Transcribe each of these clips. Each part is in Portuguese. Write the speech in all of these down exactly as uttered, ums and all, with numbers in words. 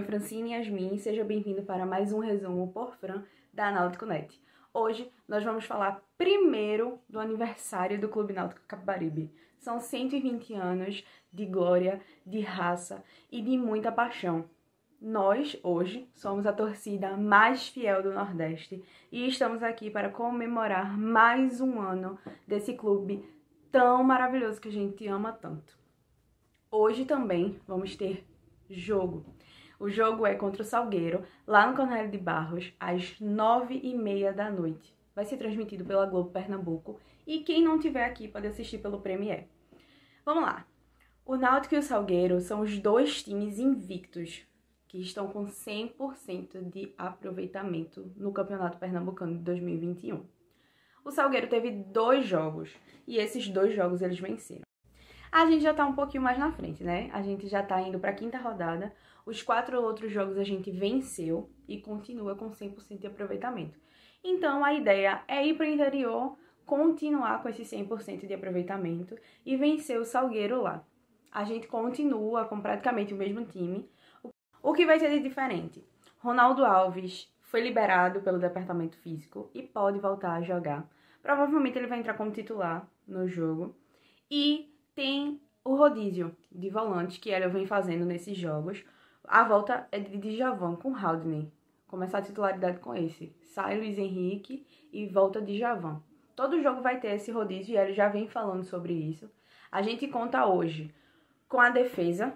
Francine Yasmin e seja bem-vindo para mais um resumo por Fran da Náutico ponto net. Hoje nós vamos falar primeiro do aniversário do Clube Náutico Capibaribe. São cento e vinte anos de glória, de raça e de muita paixão. Nós, hoje, somos a torcida mais fiel do Nordeste e estamos aqui para comemorar mais um ano desse clube tão maravilhoso que a gente ama tanto. Hoje também vamos ter jogo. O jogo é contra o Salgueiro, lá no Cornélio de Barros, às nove e meia da noite. Vai ser transmitido pela Globo Pernambuco e quem não estiver aqui pode assistir pelo Premiere. Vamos lá. O Náutico e o Salgueiro são os dois times invictos que estão com cem por cento de aproveitamento no Campeonato Pernambucano de dois mil e vinte e um. O Salgueiro teve dois jogos e esses dois jogos eles venceram. A gente já tá um pouquinho mais na frente, né? A gente já tá indo pra quinta rodada. Os quatro outros jogos a gente venceu e continua com cem por cento de aproveitamento. Então, a ideia é ir pro interior, continuar com esse cem por cento de aproveitamento e vencer o Salgueiro lá. A gente continua com praticamente o mesmo time. O que vai ter de diferente? Ronaldo Alves foi liberado pelo departamento físico e pode voltar a jogar. Provavelmente ele vai entrar como titular no jogo. E tem o rodízio de volantes que ele vem fazendo nesses jogos. A volta é de Djavan com Haldney. Começar a titularidade com esse. Sai Luiz Henrique e volta Djavan. Todo jogo vai ter esse rodízio e ele já vem falando sobre isso. A gente conta hoje com a defesa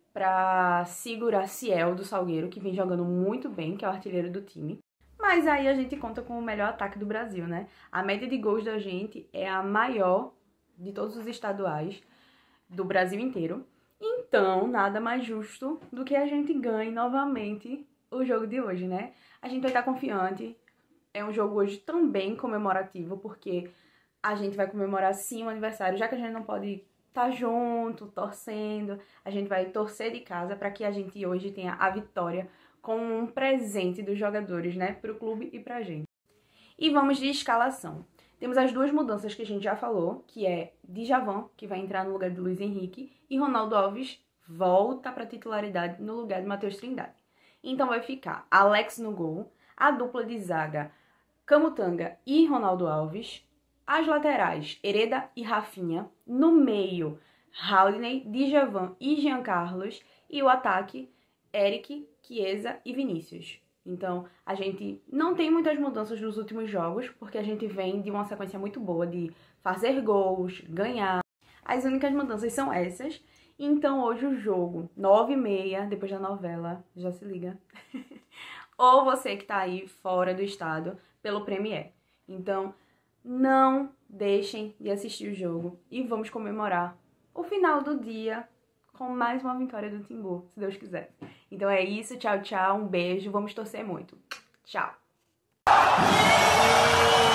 para segurar Ciel do Salgueiro, que vem jogando muito bem, que é o artilheiro do time. Mas aí a gente conta com o melhor ataque do Brasil, né? A média de gols da gente é a maior de todos os estaduais do Brasil inteiro. Então, nada mais justo do que a gente ganhe novamente o jogo de hoje, né? A gente vai estar confiante. É um jogo hoje também comemorativo, porque a gente vai comemorar sim o aniversário, já que a gente não pode estar junto, torcendo. A gente vai torcer de casa para que a gente hoje tenha a vitória com um presente dos jogadores, né? Para o clube e para a gente. E vamos de escalação. Temos as duas mudanças que a gente já falou, que é Djavan, que vai entrar no lugar de Luiz Henrique, e Ronaldo Alves volta para a titularidade no lugar de Matheus Trindade. Então vai ficar Alex no gol, a dupla de zaga Camutanga e Ronaldo Alves, as laterais Hereda e Rafinha, no meio Haldney, Djavan e Jean Carlos, e o ataque Eric, Chiesa e Vinícius. Então, a gente não tem muitas mudanças nos últimos jogos, porque a gente vem de uma sequência muito boa de fazer gols, ganhar. As únicas mudanças são essas. Então, hoje o jogo, nove e meia, depois da novela, já se liga. Ou você que tá aí fora do estado, pelo Premiere. Então, não deixem de assistir o jogo e vamos comemorar o final do dia com mais uma vitória do Timbu, se Deus quiser. Então é isso, tchau, tchau, um beijo, vamos torcer muito. Tchau!